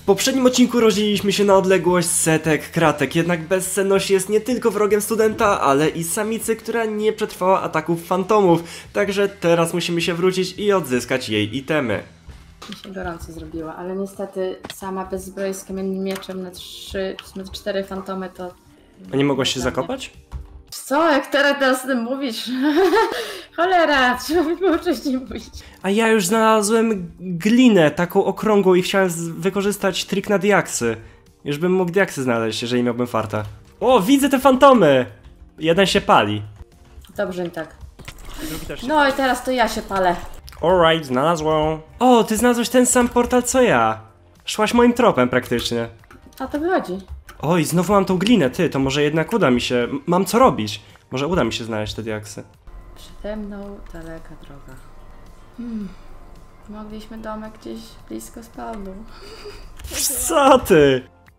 poprzednim odcinku rozdzieliliśmy się na odległość setek kratek, jednak bezsenność jest nie tylko wrogiem studenta, ale i samicy, która nie przetrwała ataków fantomów. Także teraz musimy się wrócić i odzyskać jej itemy. Mi się gorąco zrobiła, ale niestety sama bez zbroi z kamiennym mieczem na 3, w sumie 4 fantomy to... A nie mogłaś się zakopać? Co? Jak teraz o tym mówisz? Cholera, trzeba by było wcześniej pójść. A ja już znalazłem glinę, taką okrągłą i chciałem wykorzystać trik na diaksy. Już bym mógł diaksy znaleźć, jeżeli miałbym farta. O, widzę te fantomy! Jeden się pali. Dobrze mi tak. Drugi też się No i teraz to ja się palę. Alright, znalazłem. O, ty znalazłeś ten sam portal co ja. Szłaś moim tropem praktycznie. A to wychodzi. Oj, znowu mam tą glinę, ty, to może jednak uda mi się... Mam co robić. Może uda mi się znaleźć te diaksy. Przede mną daleka droga. Mogliśmy domek gdzieś blisko spawnu. Co ty?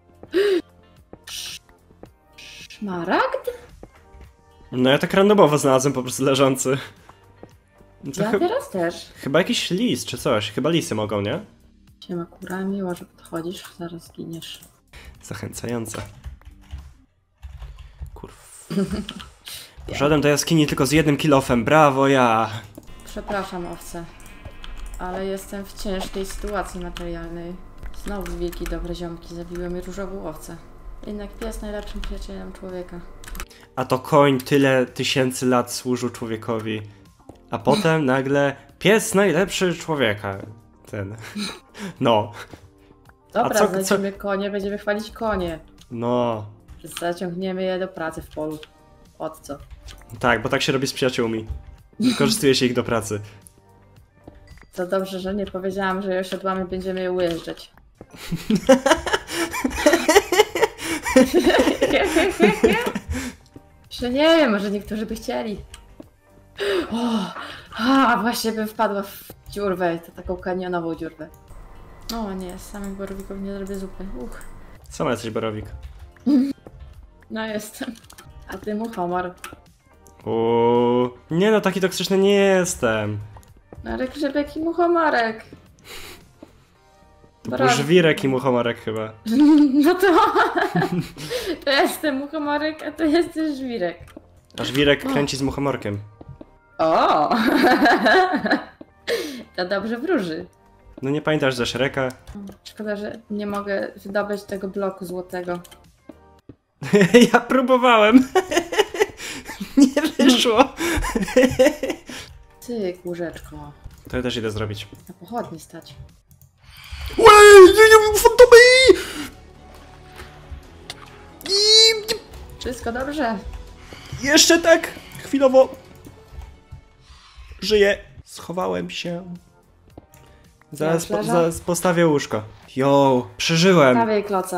Szmaragd? No ja tak randomowo znalazłem po prostu leżący. To Ja teraz też. chyba jakiś lis czy coś. Chyba lisy mogą, nie? Siema kura, miło, że podchodzisz, zaraz giniesz. Zachęcające. Kurw. Poszedłem do jaskini tylko z jednym kilofem, brawo ja! Przepraszam, owce, ale jestem w ciężkiej sytuacji materialnej. Znowu wilki dobre ziomki zabiły mi różową owcę. Jednak pies najlepszym przyjacielem człowieka. A to koń tyle tysięcy lat służył człowiekowi. A potem nagle pies najlepszy człowieka. Ten. No. Dobra, znajdziemy konie, będziemy chwalić konie. No. Zaciągniemy je do pracy w polu. Od co? Tak, bo tak się robi z przyjaciółmi. Wykorzystuje się ich do pracy. To dobrze, że nie powiedziałam, że osiodłami będziemy je ujeżdżać. Że nie wiem, może niektórzy by chcieli. Właśnie bym wpadła w dziurwę, to taką kanionową dziurwę. O nie, z samych borowików nie zrobię zupy. Sama jesteś borowik. No jestem. A ty muchomor. Nie no, taki toksyczny nie jestem. Marek, grzebek i muchomorek. To był żwirek i muchomorek chyba. No to... To jestem muchomorek, a to jesteś żwirek. A żwirek kręci z muchomorkiem. O! To dobrze wróży. No nie pamiętasz ze Shreka? Szkoda, że nie mogę wydobyć tego bloku złotego. Ja próbowałem. Nie wyszło. Ty, łóżeczko. To ja też idę zrobić. Na pochodni stać. Łej, fantomy! Wszystko dobrze. Jeszcze tak, chwilowo. Żyję. Schowałem się. Zaraz postawię łóżko. Jo, przeżyłem. Prawie kloca.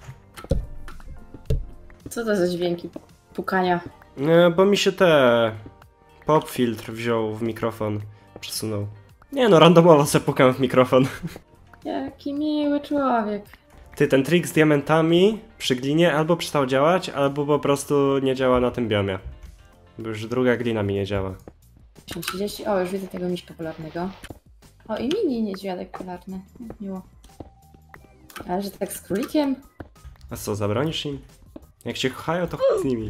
Co to za dźwięki pukania? Bo mi się pop filtr wziął w mikrofon. Przesunął. Nie no, randomowo sobie pukam w mikrofon. Jaki miły człowiek. Ty, ten trik z diamentami przy glinie albo przestał działać, albo po prostu nie działa na tym biomie. Bo już druga glina mi nie działa. 30. O, już widzę tego miśka polarnego. O, i mini niedźwiadek polarny. Miło. Ale że tak z królikiem? A co, zabronisz im? Jak cię kochają, to chuj z nimi.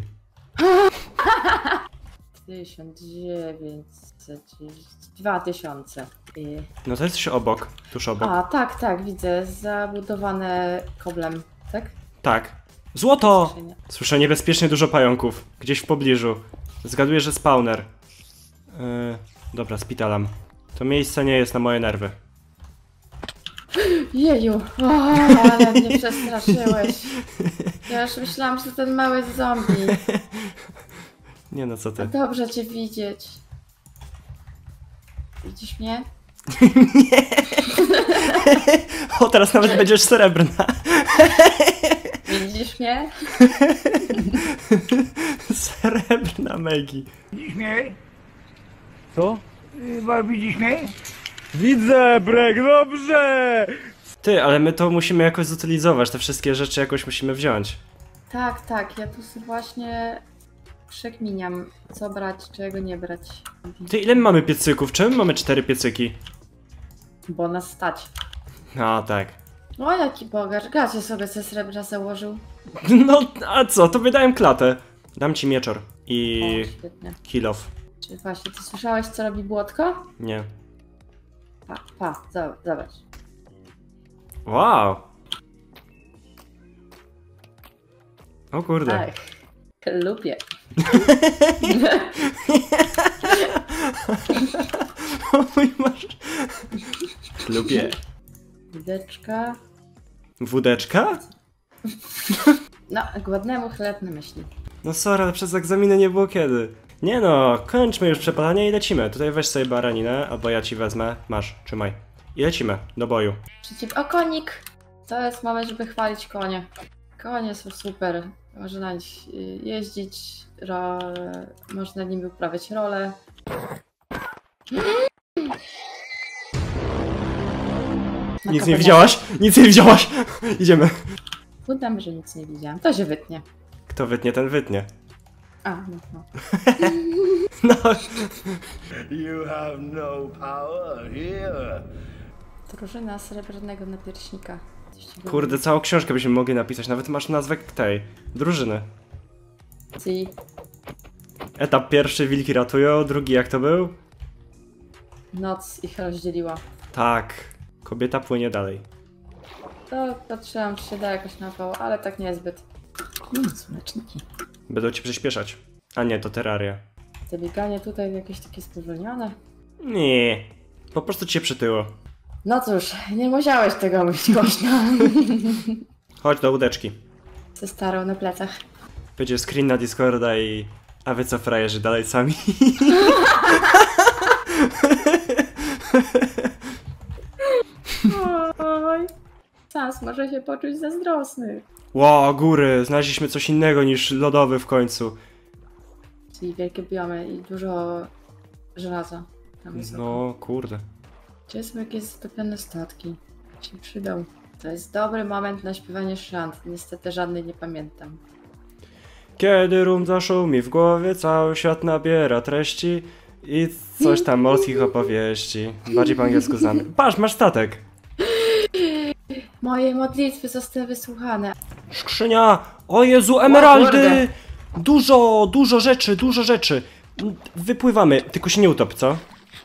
1900... 2000. No to jesteś obok, tuż obok. A, tak, widzę. Zabudowane koblem, tak? Tak. Złoto! Słyszę niebezpiecznie dużo pająków. Gdzieś w pobliżu. Zgaduję, że spawner. Dobra, spitalam. To miejsce nie jest na moje nerwy. Jeju, ale mnie przestraszyłeś. Ja już myślałam, że to ten mały zombie. Nie no, co ty. Dobrze cię widzieć. Widzisz mnie? Nie! O, teraz nawet będziesz srebrna. Widzisz mnie? Srebrna Megi. Widzisz mnie? Co? Widzisz mnie? Widzę, Brek, dobrze! Ty, ale my to musimy jakoś zutylizować, te wszystkie rzeczy jakoś musimy wziąć. Tak, ja tu sobie właśnie przekminiam, co brać, czego nie brać. Ty, ile my mamy piecyków? Czemu mamy 4 piecyki? Bo nas stać. No tak. O, jaki bogacz. Gacie sobie ze srebra założył. No, a co? To wydałem klatę. Dam ci mieczor. I... O, świetnie. kill off. Czy właśnie, ty słyszałeś, co robi błotko? Nie. Zobacz. Wow. O kurde. Ach, lubię. O mój masz. Lubię. Wódeczka. Wódeczka? No, głodnemu chleb na myśli. No sorry, ale przez egzaminy nie było kiedy. Nie no, kończmy już przepalanie i lecimy. Tutaj weź sobie baraninę, albo ja ci wezmę. Masz, trzymaj. I lecimy, do boju. O, konik! To jest moment, żeby chwalić konie. Konie są super. Można na nich jeździć, można nimi uprawiać rolę. Nic nie widziałaś? Nic nie widziałaś! Idziemy. Udam, że nic nie widziałam. To się wytnie. Kto wytnie, ten wytnie. A, no. No. You have no power here. Drużyna srebrnego napierśnika. Kurde, całą książkę byśmy mogli napisać. Nawet masz nazwę tej drużyny. Si. Etap pierwszy, wilki ratują, drugi jak to był? Noc ich rozdzieliła. Tak. Kobieta płynie dalej. To patrzyłam, czy się da jakoś naokoło, ale tak niezbyt. Słoneczniki. Będą cię przyspieszać. A nie, to Terraria. Te bieganie tutaj jakieś takie spowolnione. Nie. Po prostu cię przytyło. No cóż, nie musiałeś tego mówić głośno. Chodź do łódeczki. Ze starą na plecach. Będzie screen na Discorda i... A wy co, frajerzy, dalej sami? Oj, Sans może się poczuć zazdrosny. Ło, góry, znaleźliśmy coś innego niż lodowy w końcu. Czyli wielkie biomy i dużo żelaza. Tam wysoko. No, kurde. Gdzie są jakieś zatopione statki? Się przydał. To jest dobry moment na śpiewanie szant. Niestety żadnej nie pamiętam. Kiedy rum zaszumi w głowie, cały świat nabiera treści i coś tam morskich opowieści. Bardziej po angielsku znamy. Patrz, masz statek. Moje modlitwy zostały wysłuchane. Skrzynia! O Jezu, emeraldy! kurde. Dużo rzeczy, dużo rzeczy. Wypływamy, tylko się nie utop, co?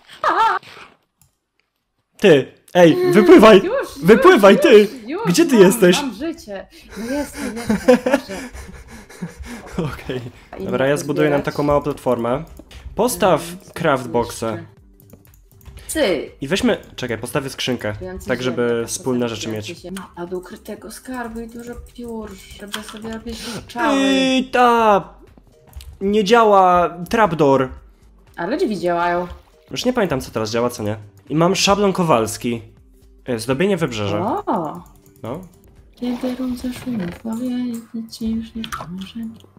Ty, ej, wypływaj! Wypływaj, ty! Gdzie ty jesteś? Mam życie. No jestem, proszę. Okej. I Dobra, ja nie zbuduję nam pozbierać. taką małą platformę. Postaw craftboxę. Ty! I weźmy... Czekaj, postawię skrzynkę. tak żeby wspólne rzeczy mieć. Mapa do ukrytego skarbu i dużo piór, żeby sobie robić strzały. Ta... Nie działa trapdoor. Ale drzwi działają. Już nie pamiętam, co teraz działa, co nie. I mam szablon kowalski. Zdobienie wybrzeża. O! No. Kiedy rum zaszumie w głowie, nic ci już nie pomoże.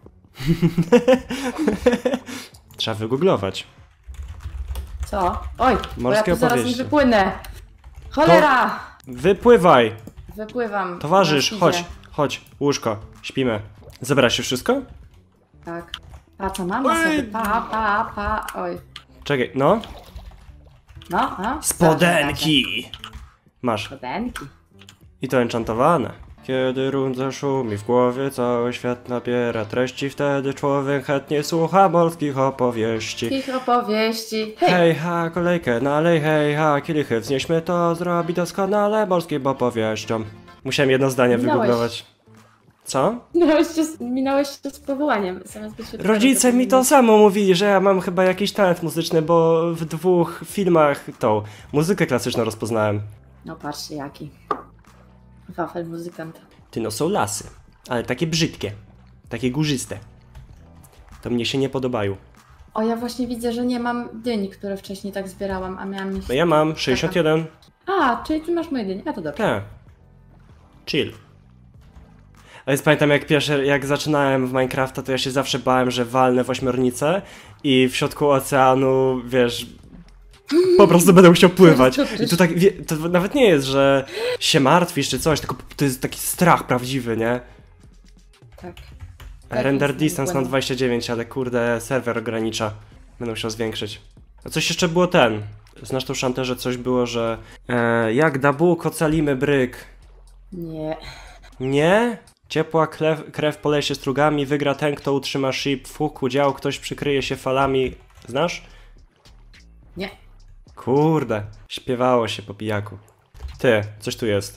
Trzeba wygooglować. Co? Oj, bo ja Morskie tu zaraz nie opowieści. wypłynę. Cholera! Wypływaj! Wypływam. Towarzysz, Na chodź, świcie. chodź, łóżko, śpimy. Zebrałeś się wszystko? Tak. A co mama sobie? Pa. Oj. Czekaj, no. No. Spodenki! Masz. Spodenki. I to enchantowane. Kiedy rum zaszumi w głowie, cały świat nabiera treści, wtedy człowiek chętnie słucha morskich opowieści. Ich opowieści. Hej! Hej ha, kolejkę nalej, hej ha, kielichy wznieśmy, to zrobi doskonale morskim opowieściom. Musiałem jedno zdanie Minąłeś. wygooglować. Co? Minąłeś się z powołaniem. Zamiast być Rodzice mi to samo mówili, że ja mam chyba jakiś talent muzyczny, bo w 2 filmach tą muzykę klasyczną rozpoznałem. No patrzcie jaki. Wafel muzykant. Ty no są lasy, ale takie brzydkie, takie górzyste. To mnie się nie podobają. O, ja właśnie widzę, że nie mam dyń, które wcześniej tak zbierałam, a miałam mieć... No ja mam 61. A, czyli ty masz moje dynie. A to dobrze. Tak. Chill. A więc pamiętam jak zaczynałem w Minecrafta, to ja się zawsze bałem, że walnę w ośmiornicę i w środku oceanu, wiesz, po prostu będę musiał pływać. I to tak, to nawet nie jest, że się martwisz czy coś, tylko to jest taki strach prawdziwy, nie? Tak. Render jest distance mam 29, ale kurde, serwer ogranicza. Będę musiał zwiększyć. A coś jeszcze było Znasz tą szantę, że coś było, że jak da Bóg, ocalimy bryk. Nie. Nie? Ciepła krew po lesie strugami, wygra ten, kto utrzyma ship w huku dział, ktoś przykryje się falami. Znasz? Nie. Kurde, śpiewało się po pijaku. Ty, coś tu jest.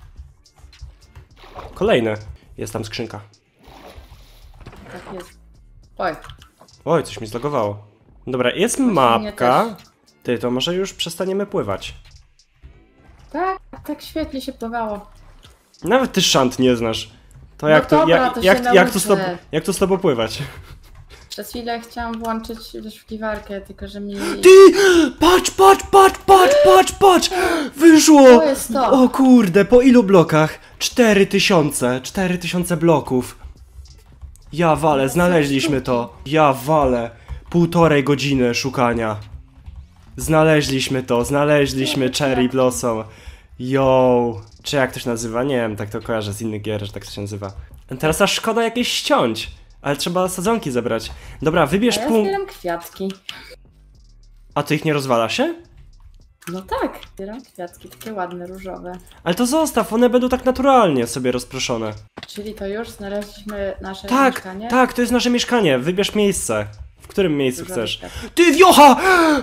Kolejny. Jest tam skrzynka. Tak jest. Oj. Oj, coś mi zlogowało. Dobra, jest Mnie mapka. też. Ty, to może już przestaniemy pływać. Tak, tak świetnie się pływało. Nawet ty szant nie znasz. To No jak to, dobra, jak, to się jak to z tobą pływać? Przez chwilę chciałam włączyć wyszukiwarkę, tylko że mi... Ty! Patrz, patrz, patrz, patrz, patrz, patrz! Wyszło! To jest to. O kurde, po ilu blokach? 4000 bloków. Ja walę, znaleźliśmy to. Ja walę. 1,5 godziny szukania. Znaleźliśmy to, znaleźliśmy Cherry Blossom. Yo! Czy jak to się nazywa? Nie wiem, tak to kojarzę z innych gier, że tak to się nazywa. Teraz aż szkoda jakieś ściąć. Ale trzeba sadzonki zebrać. Dobra, wybierz A ja punkt. zbieram kwiatki. A to ich nie rozwala się? No tak, zbieram kwiatki, takie ładne, różowe. Ale to zostaw, one będą tak naturalnie sobie rozproszone. Czyli to już znaleźliśmy nasze Tak, mieszkanie? tak, to jest nasze mieszkanie. Wybierz miejsce. W którym miejscu Różowy chcesz? kwiat. Ty, wiocha!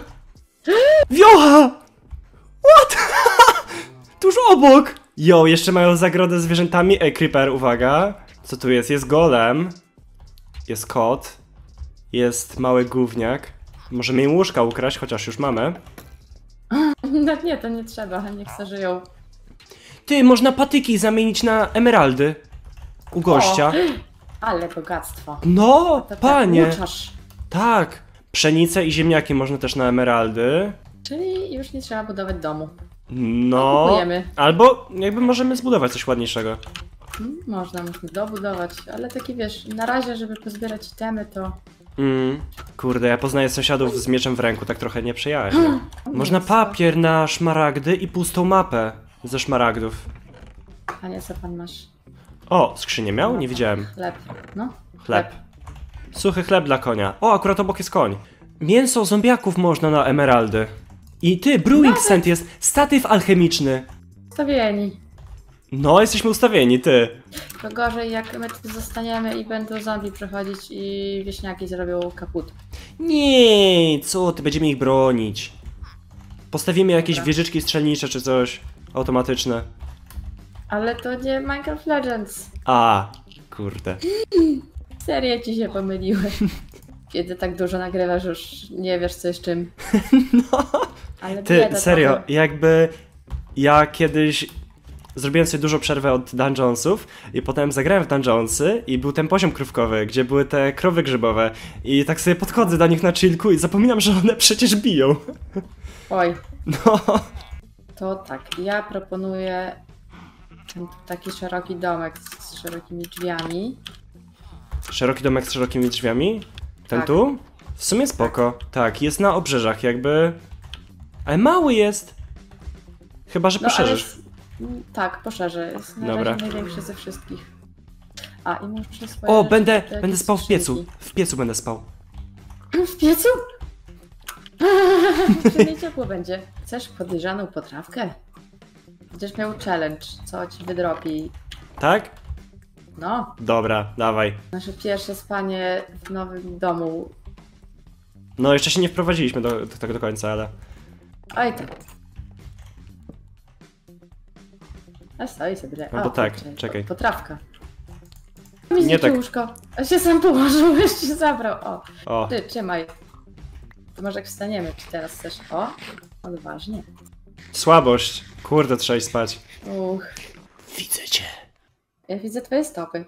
Wiocha! What? Tuż obok! Jo, jeszcze mają zagrodę z zwierzętami. Ej, Creeper, uwaga. Co tu jest? Jest golem. Jest kot. Jest mały gówniak. Możemy im łóżka ukraść, chociaż już mamy. No nie, to nie trzeba, niech se żyją. Ty, można patyki zamienić na emeraldy. U gościa. Ale bogactwo. No, To panie. tak, uczasz. Tak. Pszenicę i ziemniaki można też na emeraldy. Czyli już nie trzeba budować domu. No. Kupujemy. Albo jakby możemy zbudować coś ładniejszego. Można dobudować, ale taki wiesz, na razie, żeby pozbierać itemy, to... Kurde, ja poznaję sąsiadów z mieczem w ręku, tak trochę nieprzyjaźnie. Można papier na szmaragdy i pustą mapę ze szmaragdów. A nie, co pan masz? O, skrzynię miał? Nie widziałem. Chleb. No. Chleb. Suchy chleb dla konia. O, akurat obok jest koń. Mięso zombiaków można na emeraldy. I ty, brewing scent jest, statyw alchemiczny. Stawieni. No, jesteśmy ustawieni, ty. To gorzej, jak my tu zostaniemy i będą zombie przechodzić i wieśniaki zrobią kaput. Nie, co ty, będziemy ich bronić. Postawimy jakieś Dobra. wieżyczki strzelnicze czy coś automatyczne. Ale to nie Minecraft Legends. A, kurde. Serio ci się pomyliły. Kiedy tak dużo nagrywasz, już nie wiesz co jest czym. No. Ale Ty, bieda serio, trochę. jakby ja kiedyś zrobiłem sobie dużo przerwę od dungeonsów i potem zagrałem w dungeonsy i był ten poziom krówkowy, gdzie były te krowy grzybowe i tak sobie podchodzę do nich na chillku i zapominam, że one przecież biją. Oj, No. to tak, ja proponuję ten taki szeroki domek z szerokimi drzwiami. Szeroki domek z szerokimi drzwiami? Ten Tak. tu? W sumie spoko. Tak, jest na obrzeżach jakby. Ale mały jest. Chyba, że No ale poszerzysz. tak, poszerzę. Jest na Dobra. razie największy ze wszystkich. A i muszę swoje O, rzeczy będę do jakiejś spał w piecu. skrzynki. W piecu będę spał. W piecu? Przynajmniej ciepło będzie. Chcesz podejrzaną potrawkę? Będziesz miał challenge, co ci wydropi. Tak? No, Dobra, dawaj. nasze pierwsze spanie w nowym domu. No, jeszcze się nie wprowadziliśmy do tego do końca, ale... Oj tak. A stoi sobie. No bo O, tak, kurczę, czekaj. Potrawka. Mi Nie zniszczył tak. łóżko. A się sam położył, jeszcze zabrał. O, O, ty, trzymaj. To może jak wstaniemy, czy teraz chcesz? O, odważnie. słabość. Kurde, trzeba iść spać. Uch, Widzę cię. ja widzę twoje stopy.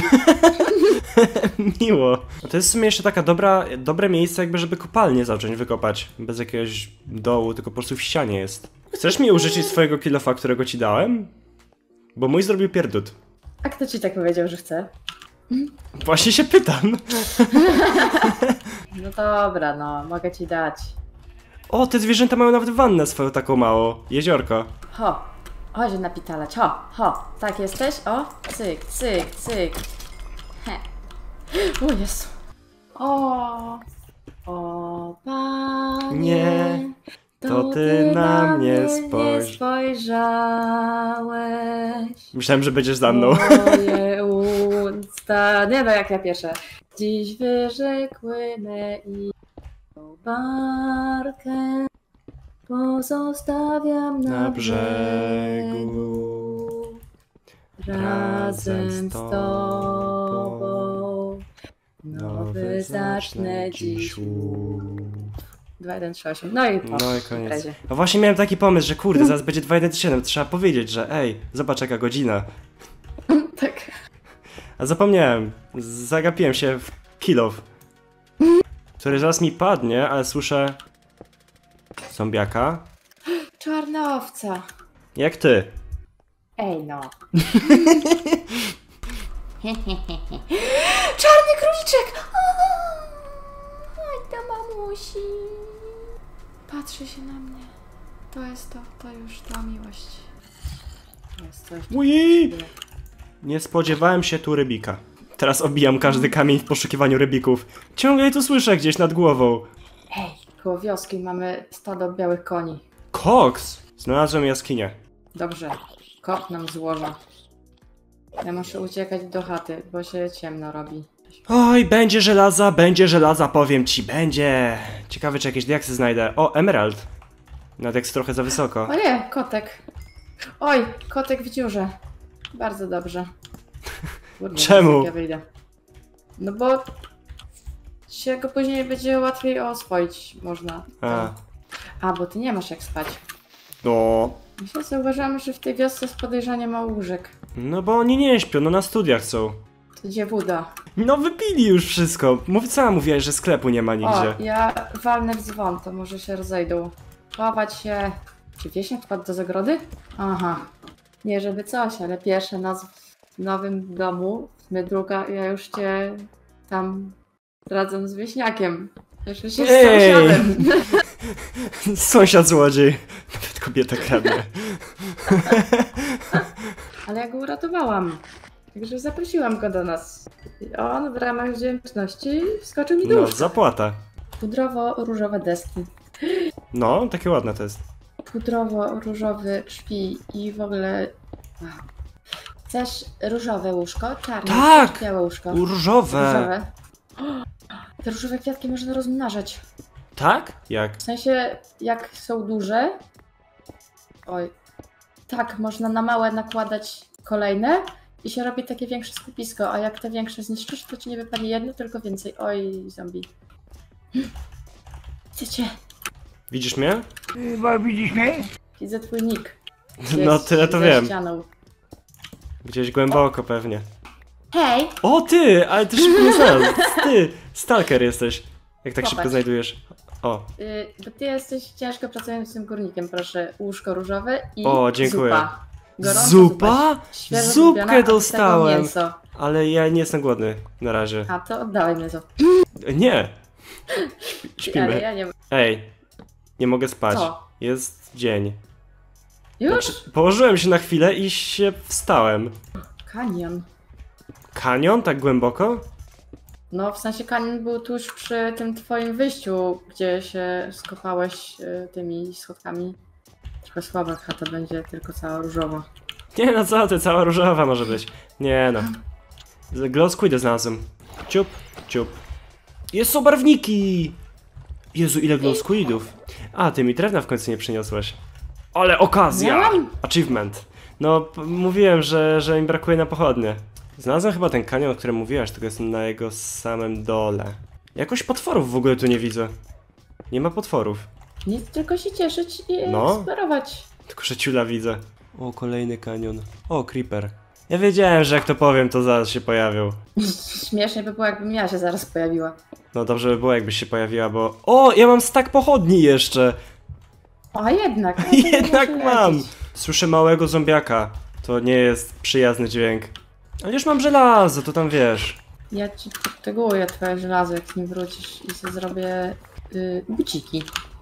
Miło. A to jest w sumie jeszcze taka dobre miejsce jakby, żeby kopalnię zacząć wykopać. Bez jakiegoś dołu, tylko po prostu w ścianie jest. Chcesz mi użyczyć swojego kilofa, którego ci dałem? Bo mój zrobił pierdut. A kto ci tak powiedział, że chce? Właśnie się pytam. No dobra, no, mogę ci dać. O, te zwierzęta mają nawet wannę swoją taką małą. Jeziorko. Ho, chodź napitalać, ho, tak jesteś? O, cyk, cyk, cyk. He. O Jezu. O, panie. Nie. To ty na mnie nie spojrzałeś. Myślałem, że będziesz za mną. Moje usta... Nie no, jak ja pierwsze. Dziś wyrzekły me i barkę pozostawiam na brzegu. Razem z tobą nowy zacznę dziś łów. 2, 1, 3, 8. No i po No i koniec. imprezie. No właśnie miałem taki pomysł, że kurde, zaraz będzie 2.1.7, trzeba powiedzieć, że ej, zobacz jaka godzina. Tak. A zapomniałem, zagapiłem się w kilof, który zaraz mi padnie, ale słyszę zombiaka. Czarna owca. Jak ty. Ej no. Czarny króliczek! Oj, to mamusi. Patrzy się na mnie. To jest to już ta miłość. Jest coś. Ui! Nie spodziewałem się tu rybika. Teraz obijam każdy kamień w poszukiwaniu rybików. Ciągle je tu słyszę gdzieś nad głową. Ej, koło wioski mamy stado białych koni. Koks! Znalazłem jaskinię. Dobrze, kot nam złoża. Ja muszę uciekać do chaty, bo się ciemno robi. Oj, będzie żelaza, powiem ci, będzie. Ciekawe, czy jakieś diaksy znajdę. O, emerald. Nawet jak jest trochę za wysoko. O nie, kotek. Oj, kotek w dziurze. Bardzo dobrze. Kurde, Czemu? jak ja wyjdę. No bo się go później będzie łatwiej oswoić można. A, bo ty nie masz jak spać. No. Myślę, zauważyłam, że w tej wiosce jest podejrzanie mało łóżek. No bo oni nie śpią, no na studiach są. To dziewuda. No wypili już wszystko. Sama mówiłaś, że sklepu nie ma nigdzie. O, ja walnę w dzwon, to może się rozejdą. Chować się... Czy wieśniak wpadł do zagrody? Aha. Nie żeby coś, ale pierwsza noc w nowym domu, my druga, ja już cię tam radzę z wieśniakiem. Jeszcze się z sąsiadem. Sąsiad złodziej. Nawet kobieta kradnie. Ale ja go uratowałam. Także zaprosiłam go do nas. I on w ramach wdzięczności wskoczył mi do No, łóżka. zapłata. Pudrowo-różowe deski. No, takie ładne to jest. Pudrowo-różowe drzwi i w ogóle... Chcesz różowe łóżko? Czarne? Tak! Chcesz białe łóżko? Różowe. Różowe. Te różowe kwiatki można rozmnażać. Tak? Jak? W sensie, jak są duże... Oj. Tak, można na małe nakładać kolejne i się robi takie większe skupisko, a jak te większe zniszczysz, to ci nie wypadnie jedno, tylko więcej. Oj, zombie. Chcecie? Widzisz mnie? Widzisz mnie? Widzę twój nick. No tyle to za wiem. ścianą. Gdzieś głęboko pewnie. Hej! O ty! Ale ty szybko mnie znalazł. Ty! Stalker jesteś. Jak tak szybko Popatrz. znajdujesz. O. Bo ty jesteś ciężko pracującym górnikiem, proszę. Łóżko różowe i O, dziękuję. zupa. Gorąca Zupa? Świeżo Zupkę zrobiona, a do tego dostałem. mięso. Ale ja nie jestem głodny na razie. A to oddawaj mięso. Nie! Ale Śpimy. ja nie... Ej, nie mogę spać. Co? Jest dzień. Już? Znaczy, położyłem się na chwilę i się wstałem. Kanion. Kanion? Tak głęboko? No, w sensie kanion był tuż przy tym twoim wyjściu, gdzie się skopałeś tymi schodkami. Trochę słaba chata będzie, tylko cała różowa. Nie no co ty, cała różowa może być. Nie no. Glow squidy znalazłem. Ciup, ciup. Jest, są barwniki! Jezu, ile glow squidów. A, ty mi drewna w końcu nie przyniosłeś. Ale okazja! Miałam. Achievement. No, mówiłem, że mi brakuje na pochodnie. Znalazłem chyba ten kanion, o którym mówiłaś, tylko jestem na jego samym dole. Jakoś potworów w ogóle tu nie widzę. Nie ma potworów. Nic, tylko się cieszyć i No. eksplorować. Tylko że ciula widzę. O, kolejny kanion. O, creeper. Ja wiedziałem, że jak to powiem, to zaraz się pojawią. Śmiesznie by było, jakbym ja się zaraz pojawiła. No dobrze by było, jakbyś się pojawiła, bo... O, ja mam stack pochodni jeszcze! A jednak. No to Jednak muszę mam! lecieć. Słyszę małego zombiaka. To nie jest przyjazny dźwięk. Ale już mam żelazo, to tam wiesz. Ja ci podteguję twoje żelazo, jak nie wrócisz i sobie zrobię buciki.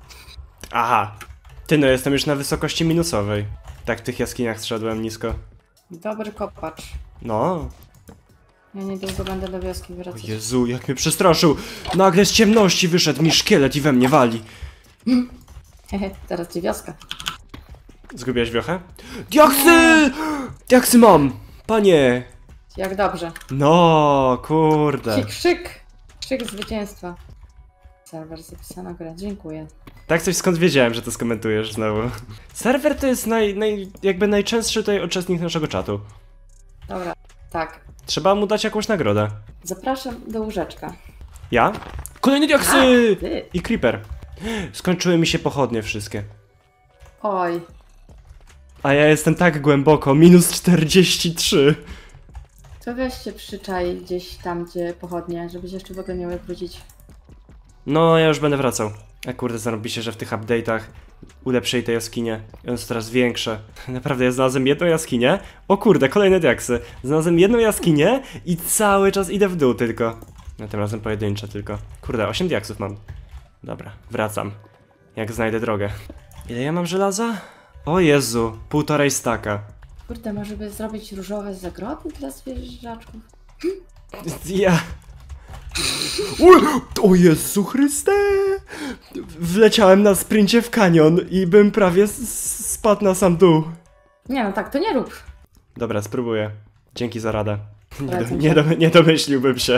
Aha. Ty no, jestem już na wysokości minusowej. Tak w tych jaskiniach zszedłem nisko. Dobry kopacz. No. Ja niedługo będę do wioski O wracać. Jezu, jak mnie przestraszył. Nagle z ciemności wyszedł mi szkielet i we mnie wali. Hehe, teraz gdzie wioska? Zgubiłeś wiochę? Diaksy! Diaksy mam! Panie! Jak dobrze. No, kurde. Krzyk zwycięstwa. Serwer zapisana gra, dziękuję. Tak coś skąd wiedziałem, że to skomentujesz znowu. Serwer to jest jakby najczęstszy tutaj uczestnik naszego czatu. Dobra, tak. Trzeba mu dać jakąś nagrodę. Zapraszam do łóżeczka. Ja? Kolejne diaksy! Ty. I creeper. Skończyły mi się pochodnie wszystkie. Oj, A ja jestem tak głęboko, minus 43. to weź się przyczaj gdzieś tam, gdzie pochodnie, żebyś jeszcze w ogóle miały wrócić. No, ja już będę wracał. A kurde, zarobiście, że w tych update'ach ulepszyli te jaskinie. I one są coraz większe. Naprawdę, ja znalazłem jedną jaskinię. O kurde, kolejne diaksy. Znalazłem jedną jaskinię i cały czas idę w dół tylko. No tym razem pojedyncze tylko. Kurde, 8 diaksów mam. Dobra, wracam. Jak znajdę drogę. Ile ja mam żelaza? O Jezu, 1,5 staka. Kurde, może by zrobić różowe zagrody dla zwierzaczków? Ja... O Jezu Chryste! Wleciałem na sprincie w kanion i bym prawie spadł na sam dół. Nie no tak, to nie rób. Dobra, spróbuję. Dzięki za radę. Polecam Nie domyśliłbym się.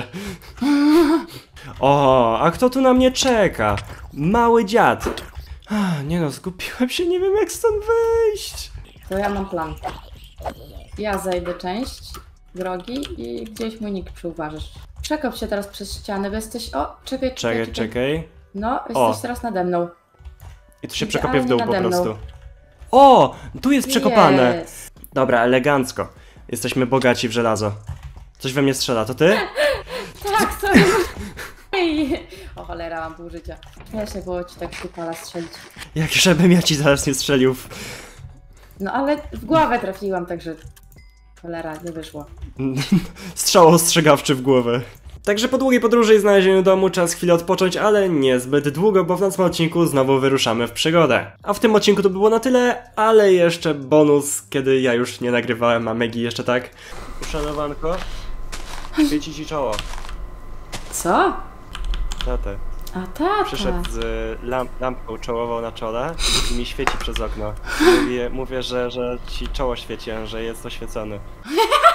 O, a kto tu na mnie czeka? Mały dziad. Nie no, zgubiłem się, nie wiem jak stąd wyjść. To ja mam plan. Ja zejdę część drogi i gdzieś mój nick przyuważysz. Przekop się teraz przez ścianę, bo jesteś... O, czekaj. No, jesteś teraz nade mną. I tu się Idealnie przekopię w dół po nade mną. prostu. O, tu jest przekopane. Jest. Dobra, elegancko. Jesteśmy bogaci w żelazo. Coś we mnie strzela, to ty? Tak, sorry. Ej. O cholera, mam pół życia. Śmiesznie było ci tak kupala strzelić. Jak żebym ja ci zaraz nie strzelił. No ale w głowę trafiłam, także... Cholera, nie wyszło. Strzał ostrzegawczy w głowę. Także po długiej podróży i znalezieniu domu czas chwilę odpocząć, ale niezbyt długo, bo w następnym odcinku znowu wyruszamy w przygodę. A w tym odcinku to było na tyle, ale jeszcze bonus, kiedy ja już nie nagrywałem, a Megi jeszcze tak. Uszanowanko, świeci ci czoło. Co? Tatę. A tata. Przyszedł z lampką czołową na czole i mi świeci przez okno. Mówię, że ci czoło świeci, a że jest oświecony.